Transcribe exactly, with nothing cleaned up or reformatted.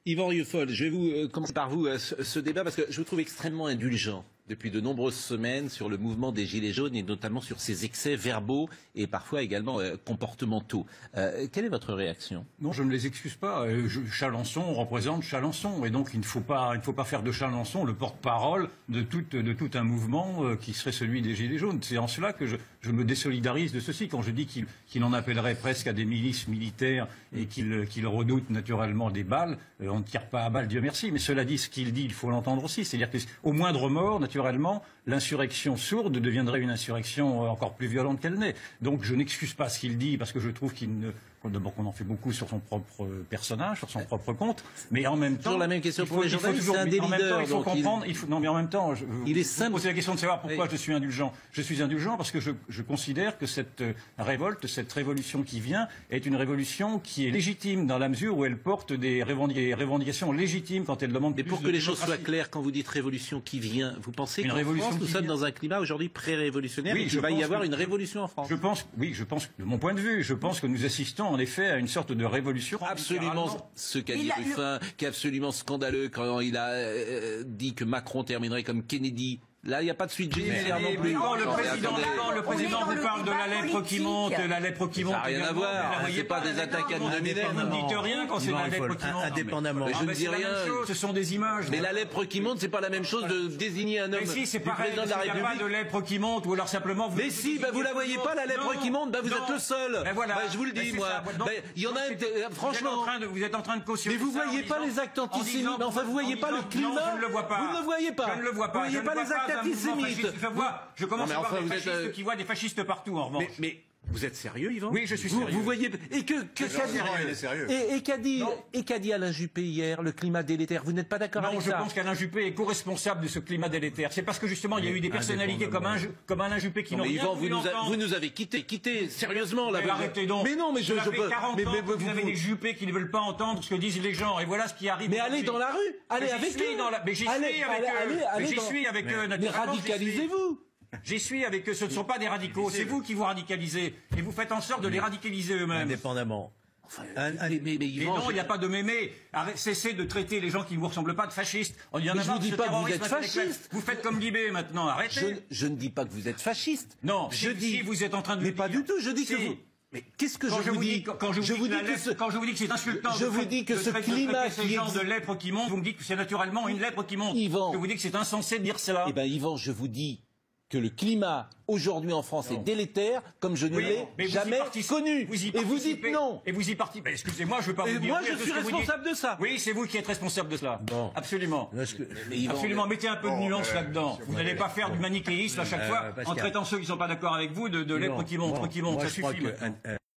Yvan Rieufol, je vais vous euh, commencer par vous euh, ce, ce débat parce que je vous trouve extrêmement indulgent depuis de nombreuses semaines sur le mouvement des Gilets jaunes et notamment sur ses excès verbaux et parfois également euh, comportementaux. Euh, quelle est votre réaction? Non, je ne les excuse pas. Euh, je, Chalençon représente Chalençon et donc il ne faut pas, il ne faut pas faire de Chalençon le porte-parole de tout, de tout un mouvement euh, qui serait celui des Gilets jaunes. C'est en cela que je, je me désolidarise de ceci quand je dis qu'il qu'il en appellerait presque à des milices militaires et qu'il qu'il redoute naturellement des balles. Euh, on ne tire pas à balles, Dieu merci. Mais cela dit, ce qu'il dit, il faut l'entendre aussi. C'est-à-dire qu'au moindre mort, naturellement, l'insurrection sourde deviendrait une insurrection encore plus violente qu'elle n'est. Donc je n'excuse pas ce qu'il dit parce que je trouve qu'il ne... D'abord qu'on en fait beaucoup sur son propre personnage, sur son propre compte, mais en même temps... Toujours la même question faut, pour les journalistes, c'est un des leaders. Il faut comprendre... Il... Il faut, non, mais en même temps, je, il est vous simple. posez la question de savoir pourquoi oui. je suis indulgent. Je suis indulgent parce que je, je considère que cette révolte, cette révolution qui vient, est une révolution qui est légitime dans la mesure où elle porte des revendications légitimes quand elle demande mais plus pour que de les choses démocratie. soient claires, quand vous dites révolution qui vient, vous pensez qu'en révolution France, nous sommes vient. dans un climat aujourd'hui pré-révolutionnaire oui, et qu'il va y avoir que, une révolution en France? Je pense, oui, je pense, de mon point de vue, je pense que nous assistons en effet à une sorte de révolution. Absolument, ce qu'a dit Ruffin, qui est absolument scandaleux quand il a euh, dit que Macron terminerait comme Kennedy. Là, il n'y a pas de suite judiciaire non plus. Quand le non, président, quand le président vous parle de la lèpre qui monte, la lèpre qui monte... Ça n'a rien à voir, c'est pas des attaques ad nominem. Vous ne dites rien quand c'est la lèpre qui monte. Indépendamment. Je ne dis rien. Ce sont des images. Mais la lèpre qui monte, c'est pas la même chose de désigner un homme. Mais si, c'est pareil, il n'y a pas de lèpre qui monte, ou alors simplement... Mais si, vous la voyez pas, la lèpre qui monte, vous êtes le seul. Je vous le dis, moi. Il y en a, franchement... Vous êtes en train de cautionner mais vous voyez pas les actes antisémites. Enfin, vous voyez pas le climat. Non, je ne le vois pas. Vous ne le voyez pas. Je ne le vois pas. Vous voyez pas les actes antisémites. Je commence non, à voir enfin, des fascistes êtes... qui voient des fascistes partout, en revanche. Mais, mais vous êtes sérieux, Yvan? Oui, je suis vous, sérieux. Vous voyez... Et que, que qu'a dit, et, et qu'a dit, et qu'a dit Alain Juppé hier, le climat délétère? Vous n'êtes pas d'accord avec ça? Non, je pense qu'Alain Juppé est co-responsable de ce climat délétère. C'est parce que justement, il y a eu des personnalités comme, un, comme Alain Juppé qui n'ont rien Yvan, voulu vous, nous a, vous nous avez quittés, quittés, sérieusement, là. Mais arrêtez donc. Mais non, mais je, je peux... quarante mais, ans, mais, vous, vous avez vous... des Juppés qui ne veulent pas entendre ce que disent les gens. Et voilà ce qui arrive. Mais allez dans la rue, allez avec eux. Mais j'y suis avec eux. Mais j'y suis avec eux, naturellement. Mais radicalisez-vous. J'y suis avec eux, ce ne sont pas des radicaux, c'est vous qui vous radicalisez, et vous faites en sorte de les radicaliser eux-mêmes. Indépendamment. Enfin, un, un, mais, mais, mais, mais non, il n'y a pas de mémé. Cessez de traiter les gens qui ne vous ressemblent pas de fascistes. Il y en a je ne dis pas que vous êtes fasciste. Vous faites comme Libé maintenant, arrêtez. Je, je ne dis pas que vous êtes fasciste. Non, je si, dis. Si vous êtes en train de mais le pas dire. du tout, je dis si. que vous. Mais qu'est-ce que quand je vous dis, Quand je vous dis que quand je vous dis que c'est insultant, je vous dis que ce climat qui genre de lèpre qui monte, vous me dites que c'est naturellement une lèpre qui monte. Yvan. Je vous dis que c'est insensé de dire cela. Eh ben Yvan, je vous dis que le climat aujourd'hui en France non. est délétère, comme je ne oui, l'ai jamais connu. Vous et vous dites non. Et vous y participez. Excusez-moi, je ne veux pas et vous dire. Moi, je suis responsable de ça. Oui, c'est vous qui êtes responsable de cela. Bon. Absolument. Que... Mais Yvan, Absolument. Mais... Mettez un peu de bon, nuance euh, là-dedans. Vous n'allez pas faire du manichéisme à chaque euh, fois, Pascal. En traitant ceux qui ne sont pas d'accord avec vous de, de lèpre qui monte, qui monte. Ça suffit.